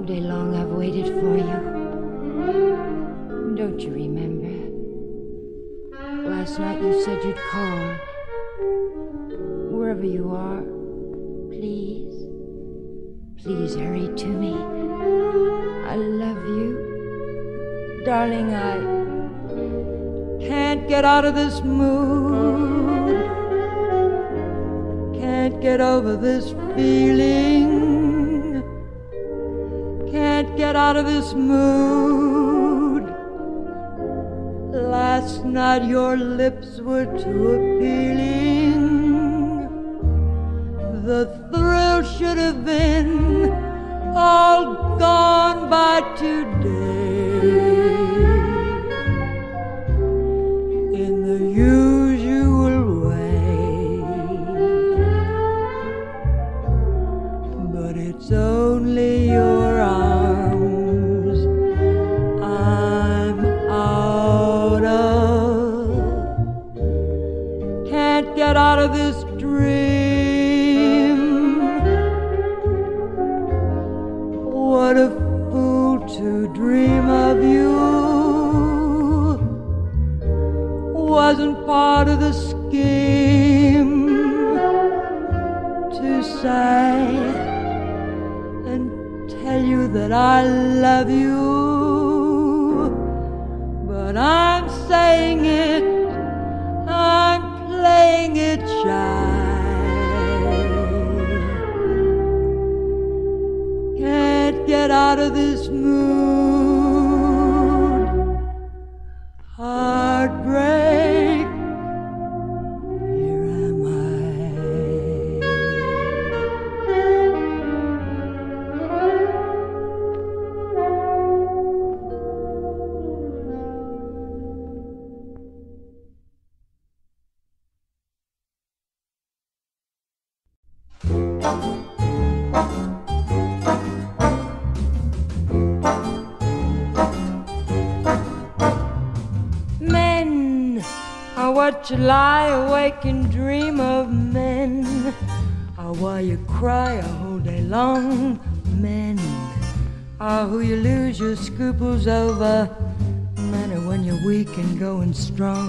day long I've waited for you. Don't you remember? Last night you said you'd call. Wherever you are, please, please hurry to me. I love you. Darling, I can't get out of this mood. Can't get over this feeling. Can't get out of this mood. Last night your lips were too appealing. The thrill should have been all gone by today. In the usual way. But it's only your arms I'm out of. Can't get out of this dream. What a fool to dream of you. Wasn't part of the scheme to say and tell you that I love you. But I'm saying it, I'm playing it shy. Can't get out of this mood. Heartbreak, here am I. Men are what you lie awake and dream of. Men are why you cry a whole day long. Men are who you lose your scruples over. Men are when you're weak and going strong.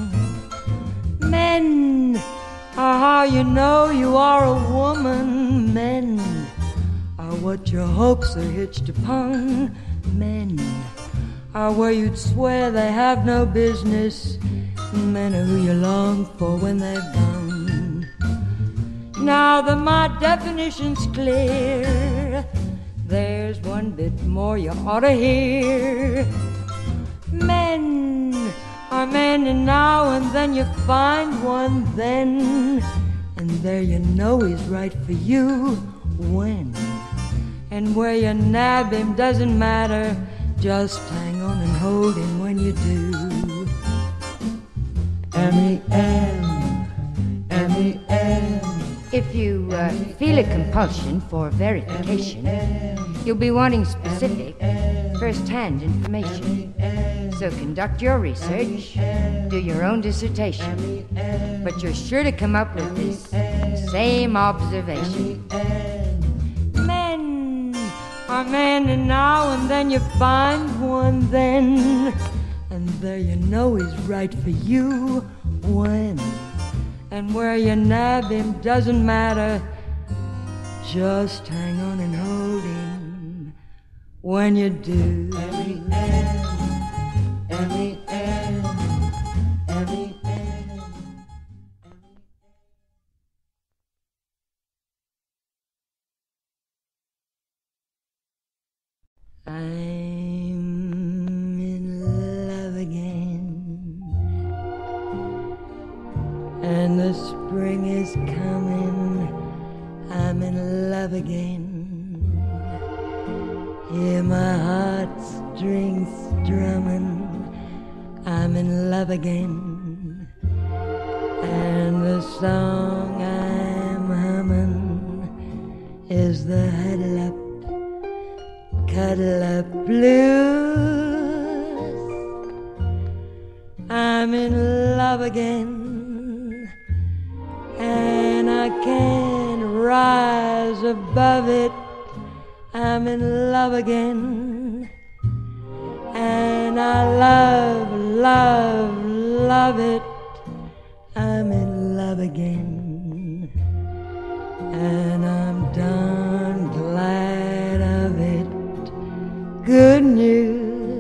Men are how you know you are a woman. Men are what your hopes are hitched upon. Men are where you'd swear they have no business. Men are who you long for when they've gone. Now that my definition's clear, there's one bit more you ought to hear. Men are men, and now and then you find one then, and there you know he's right for you. When and where you nab him doesn't matter. Just hang on and hold him when you do. M-E-M, M-E-M. If you feel a compulsion for verification, you'll be wanting specific, first-hand information. So conduct your research, do your own dissertation. But you're sure to come up with this same observation. Men are men, and now and then you find one then, and there you know he's right for you. When and where you nab him doesn't matter. Just hang on and hold him when you do. M-E-M, M-E-M, M-E-M. I'm in love again, and the spring is coming. I'm in love again. Hear my heartstrings drumming. I'm in love again, and the song I'm humming is the huddle up, cuddle up blues. I'm in love again, and I can't rise above it. I'm in love again. And I love, love, love it. I'm in love again. And I'm done glad of it. Good news.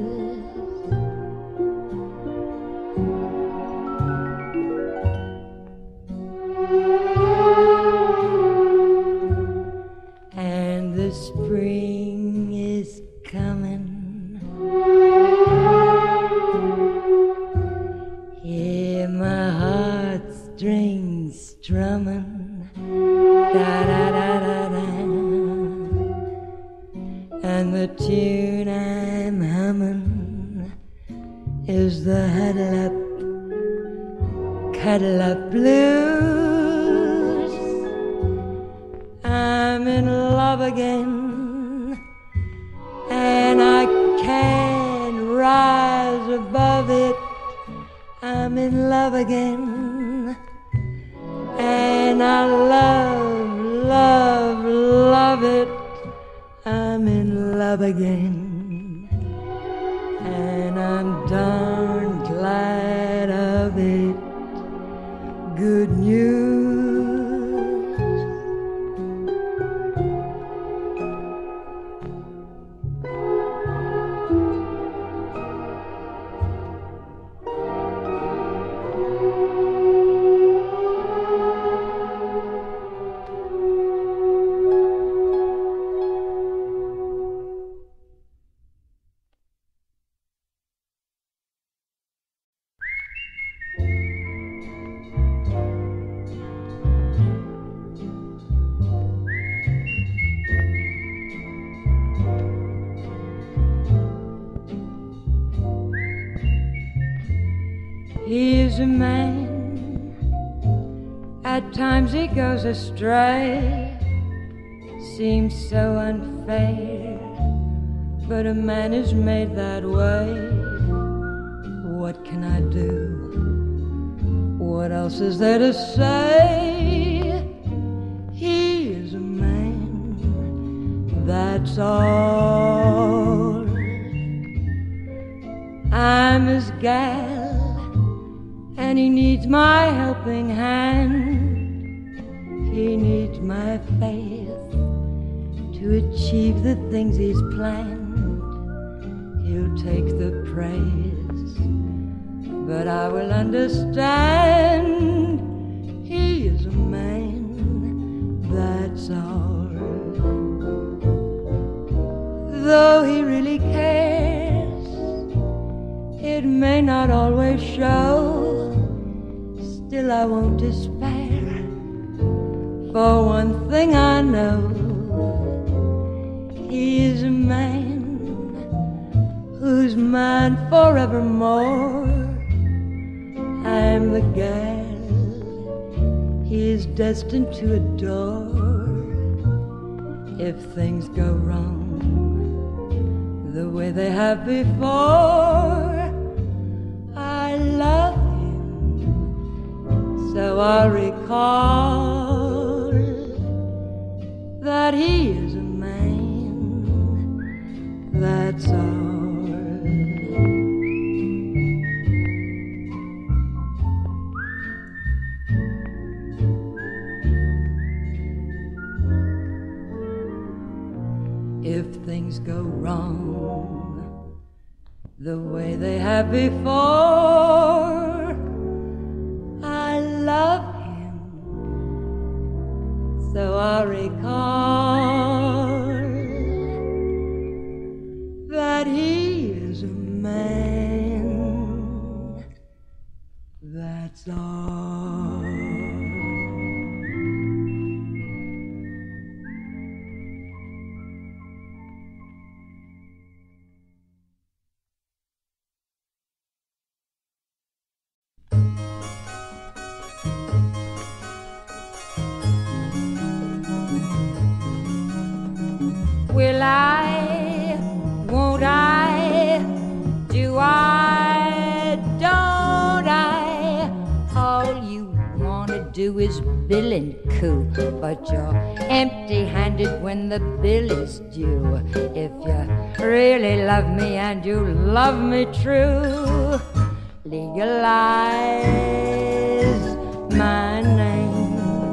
And the spring is coming. Hear my heartstrings strumming, da da da da da. And the tune I'm humming is the cuddle up blues. I'm in love again, and I can't rise above it. I'm in love again, and I love, love, love it. I'm in love again, and I'm darn glad of it. Good news. He's a man, at times he goes astray, seems so unfair, but a man is made that way. What can I do? What else is there to say? He is a man, that's all. I'm his gal, and he needs my helping hand. He needs my faith to achieve the things he's planned. He'll take the praise, but I will understand. He is a man, that's all. Though he really cares, it may not always show. Still I won't despair, for one thing I know. He is a man who's mine forevermore. I'm the gal he is destined to adore. If things go wrong the way they have before, I love him, so I'll recall that he is a man, that's all. If things go wrong the way they have before, I love him, so I'll recall that he is a man, that's all. Will I, won't I, do I, don't I, all you wanna do is bill and coo, but you're empty-handed when the bill is due. If you really love me and you love me true, legalize my name.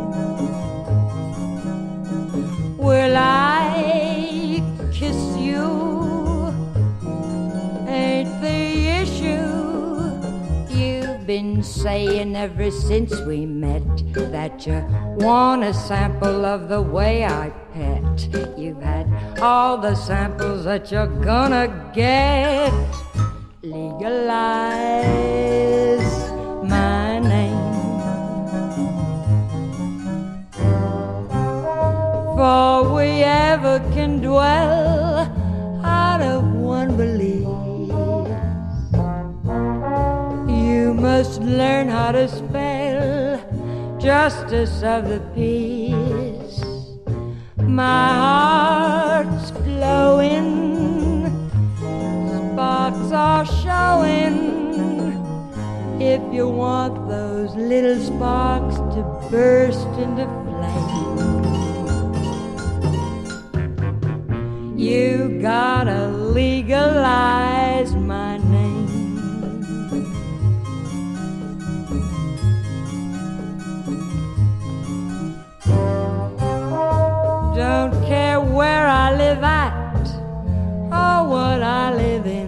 Will I kiss you? Ain't the issue. You've been saying ever since we met that you want a sample of the way I pet. You've had all the samples that you're gonna get. Legalize my name. For we ever can dwell out of one belief. You must learn how to spell justice of the peace. My heart's glowing, sparks are showing. If you want those little sparks to burst into flame, you gotta legalize my name. Don't care where I live at or what I live in,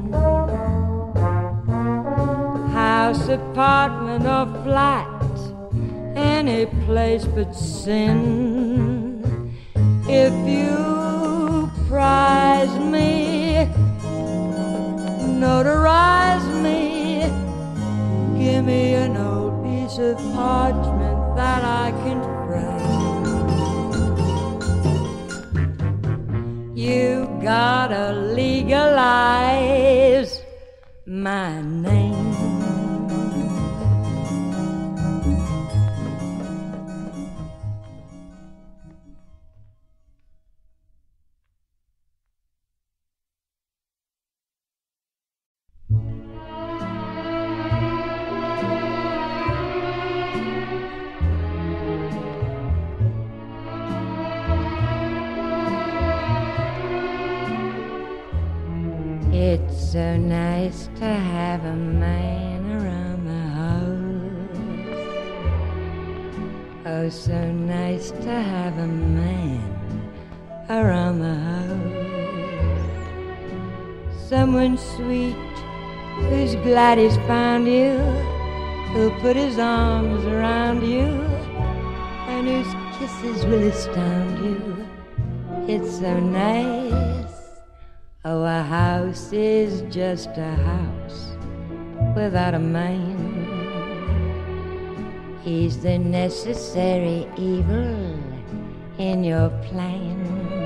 house, apartment or flat, any place but sin. If you prize me, notarize me, give me an old piece of parchment that I can frame. You gotta legalize my name. It's so nice to have a man around the house. Oh, so nice to have a man around the house. Someone sweet who's glad he's found you, who'll put his arms around you, and whose kisses will astound you. It's so nice. Oh, a house is just a house without a man. He's the necessary evil in your plan.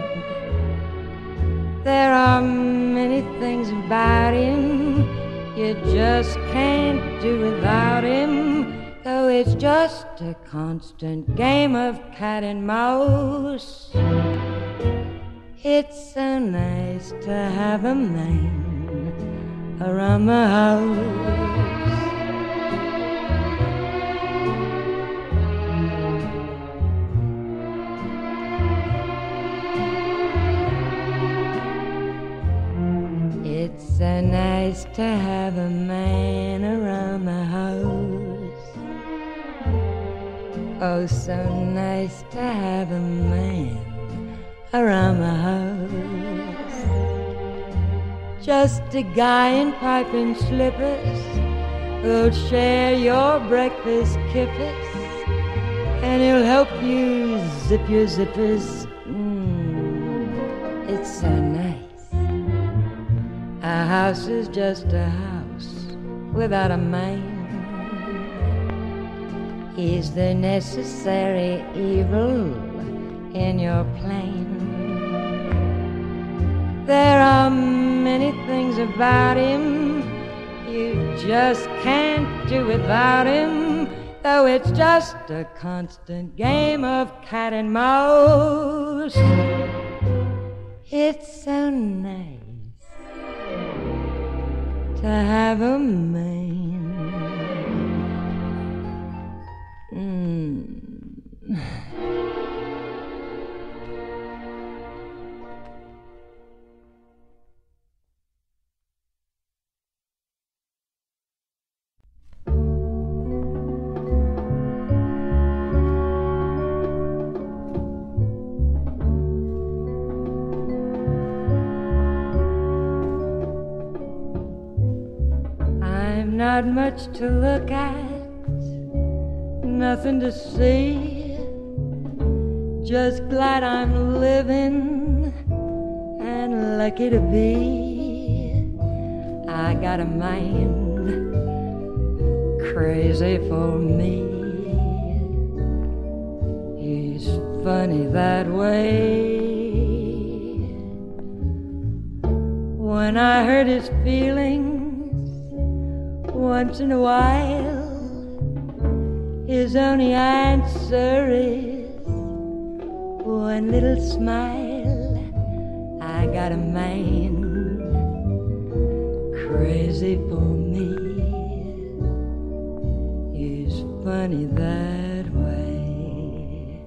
There are many things about him you just can't do without him, though it's just a constant game of cat and mouse. It's so nice to have a man around the house. It's so nice to have a man around the house. Oh, so nice to have a man around the house. Just a guy in pipe and slippers who'll share your breakfast kippers, and he'll help you zip your zippers. It's so nice. A house is just a house without a man. He's the necessary evil in your plan. There are many things about him you just can't do without him, though it's just a constant game of cat and mouse. It's so nice to have a man Not much to look at, nothing to see. Just glad I'm living and lucky to be. I got a mind crazy for me. He's funny that way. When I hurt his feelings once in a while, his only answer is one little smile. I got a man crazy for me. He's funny that way.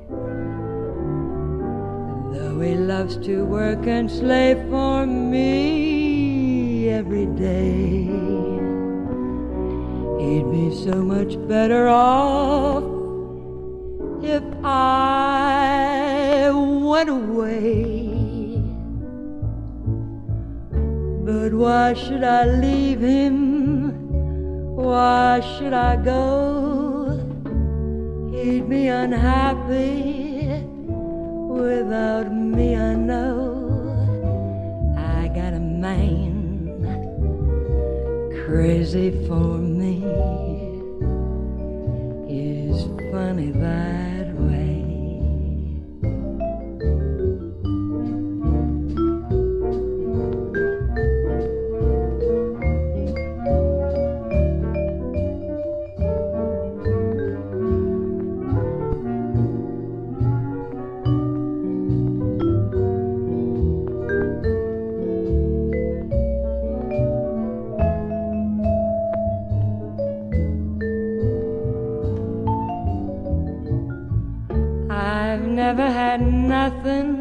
Though he loves to work and slave for me every day, he'd be so much better off if I went away. But why should I leave him? Why should I go? He'd be unhappy without me, I know. I got a man crazy for me. He's funny that way. Never had nothing,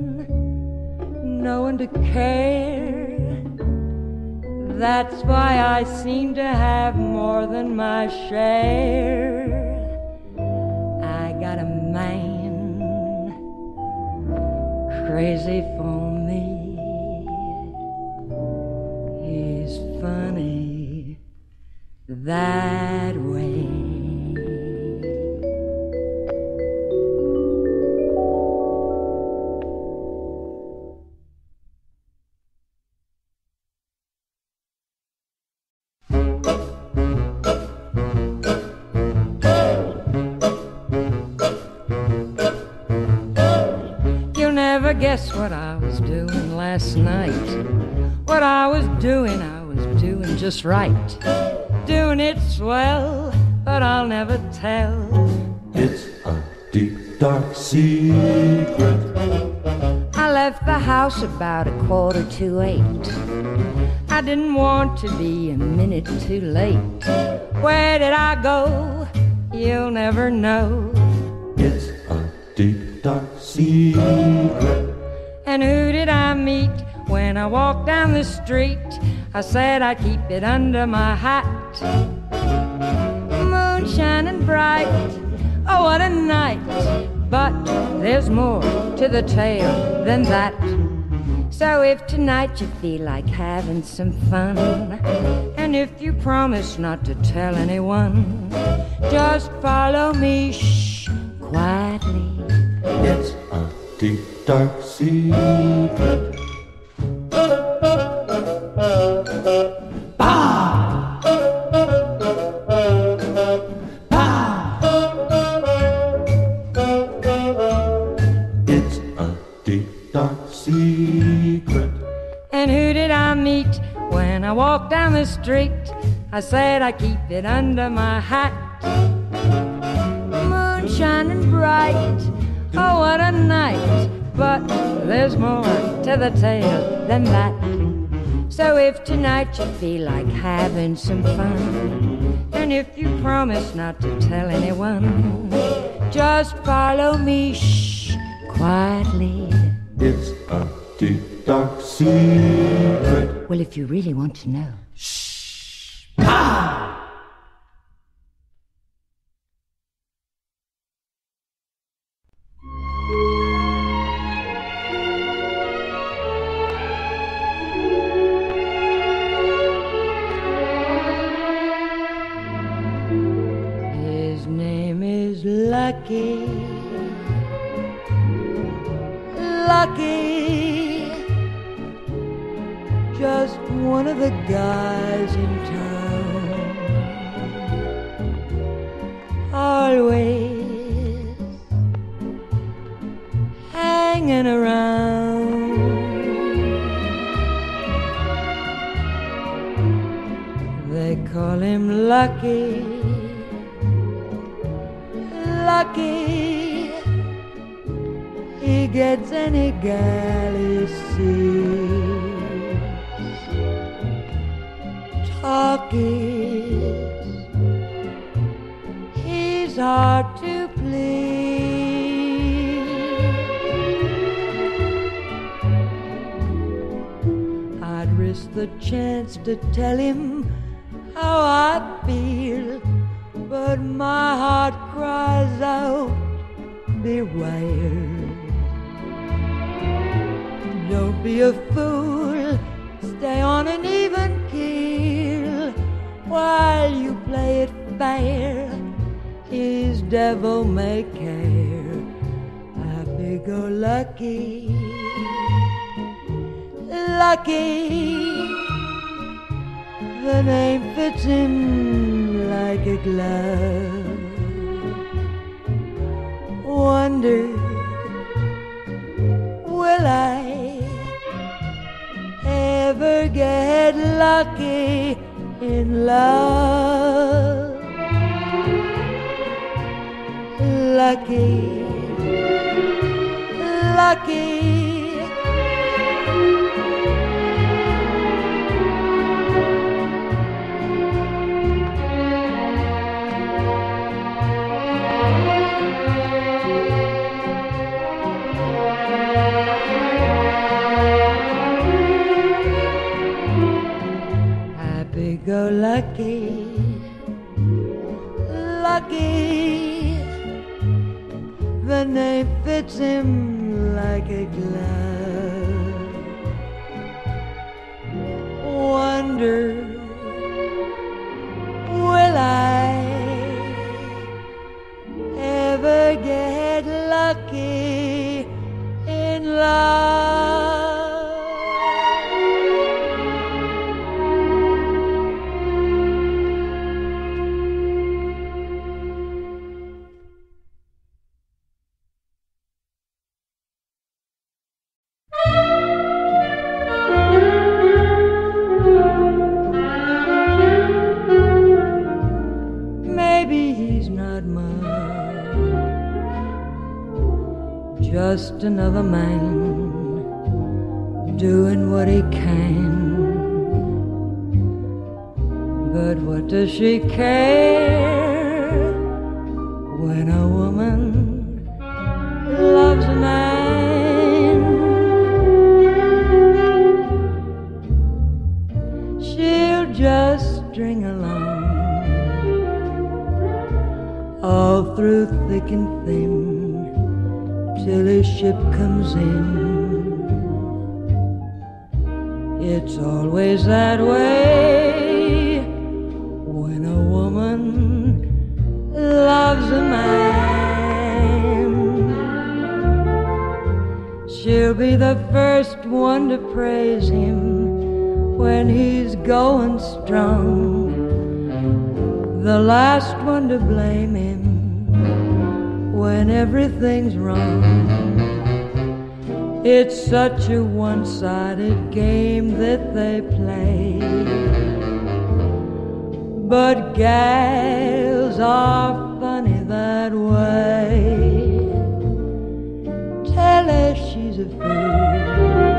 no one to care. That's why I seem to have more than my share. I got a man crazy for me. He's funny that way. Guess what I was doing last night? What I was doing just right. Doing it swell, but I'll never tell. It's a deep, dark secret. I left the house about 7:45. I didn't want to be a minute too late. Where did I go? You'll never know. It's a deep, dark secret. And who did I meet when I walked down the street? I said I'd keep it under my hat. Moon shining bright, oh what a night. But there's more to the tale than that. So if tonight you feel like having some fun, and if you promise not to tell anyone, just follow me, shh, quietly. It's a deep, dark secret. Bah! Bah! It's a deep, dark secret. And who did I meet when I walked down the street? I said I'd keep it under my hat. Moon shining bright, oh what a night. But there's more to the tale than that. So if tonight you feel like having some fun, And if you promise not to tell anyone, just follow me, shh, quietly. It's a deep, dark secret. Well, if you really want to know. Shh! Pow! His name is Lucky. Lucky, just one of the guys in town. Always hanging around. They call him Lucky. Lucky, he gets any gal he sees. Talk is, he's hard to please. I'd risk the chance to tell him how I feel, but my heart cries out, beware. Don't be a fool, stay on an even keel while you play it fair. His devil may care, happy-go-lucky. Lucky, the name fits him like a glove. Wonder, will I ever get lucky in love? Lucky, lucky. Go lucky, lucky, the name fits him like a glove. Wonder, will I ever get lucky in love? Just another man doing what he can. But what does she care when a woman loves a man? She'll just string along all through thick and thin till his ship comes in. It's always that way when a woman loves a man. She'll be the first one to praise him when he's going strong, the last one to blame him when everything's wrong. It's such a one-sided game that they play, but gals are funny that way. Tell her she's a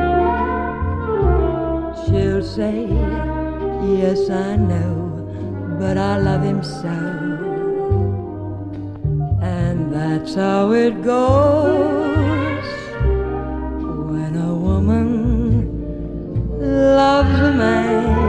fool, she'll say, yes I know, but I love him so. And that's how it goes when a woman loves a man.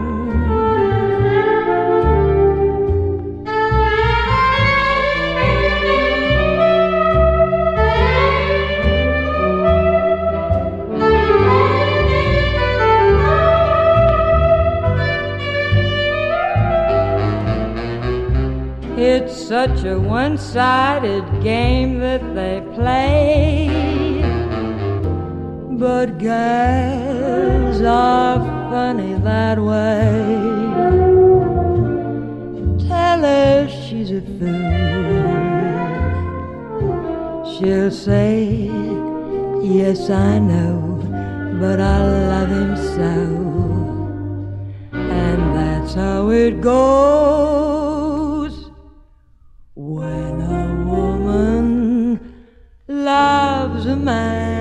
It's such a one-sided game that they play, but girls are funny that way. Tell her she's a fool, she'll say, yes I know, but I love him so. And that's how it goes when a woman loves a man.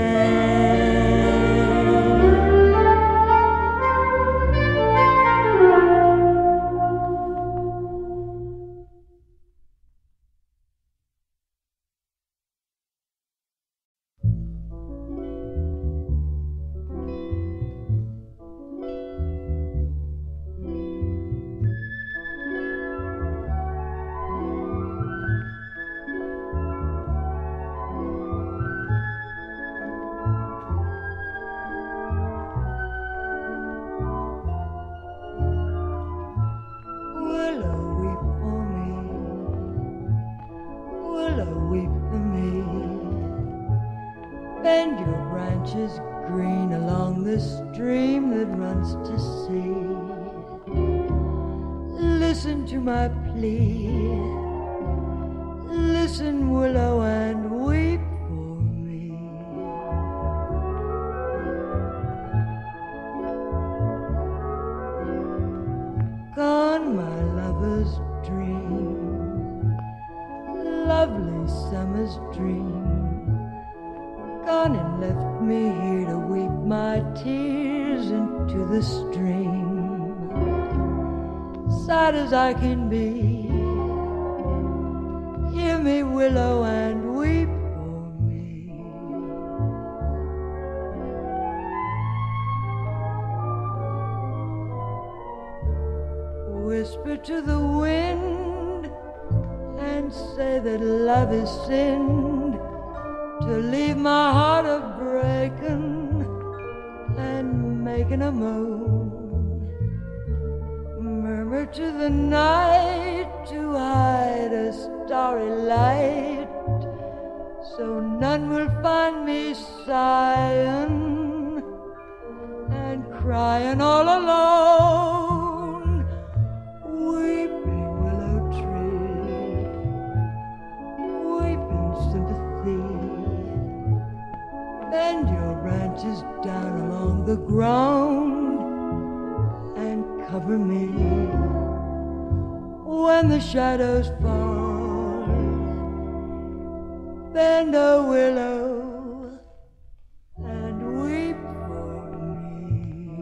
Bend your branches green along the stream that runs to sea. Listen to my plea. Listen, willow, and weep for me. Gone my lover's dream, lovely summer's dream. Gone and left me here to weep my tears into the stream. Sad as I can be, hear me, willow, and weep for me. Whisper to the wind and say that love is sinned, to leave my heart a-breaking and making a moan. Murmur to the night to hide a starry light, so none will find me sighing and crying all alone. Weeping willow tree, weeping sympathy, bend your branches down along the ground and cover me when the shadows fall. Bend a willow and weep for me.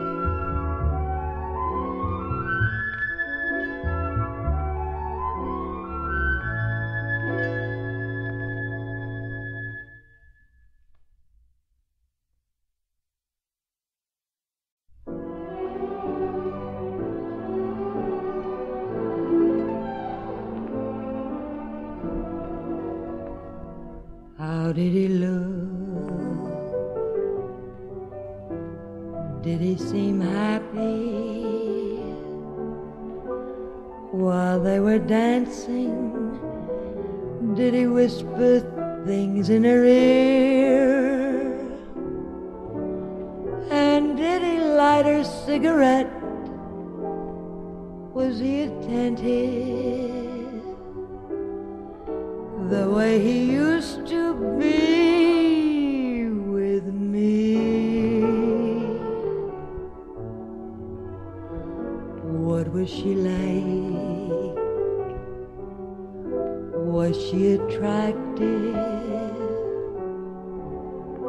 How did he look? Did he seem happy while they were dancing? Did he whisper things in her ear? And did he light her cigarette? Was he attentive the way he used to be with me? What was she like? Was she attractive?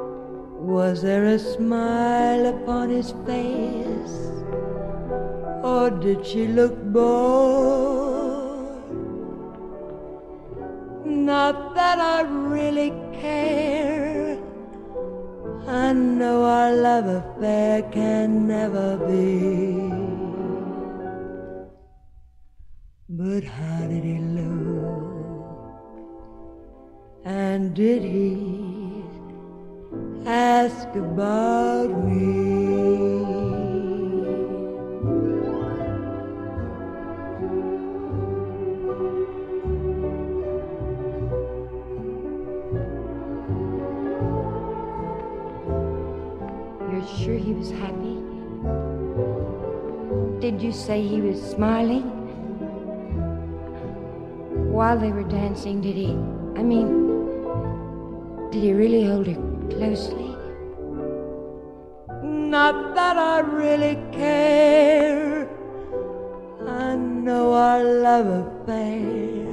Was there a smile upon his face? or did she look bored? Not that I really care. I know our love affair can never be. But how did he look? And did he ask about me? You're sure he was happy? Did you say he was smiling? While they were dancing, did he really hold her closely? Not that I really care. I know our love affair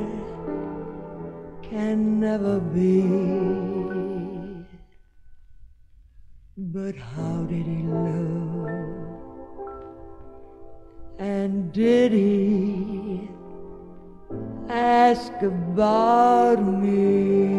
can never be. But how did he look? And did he ask about me?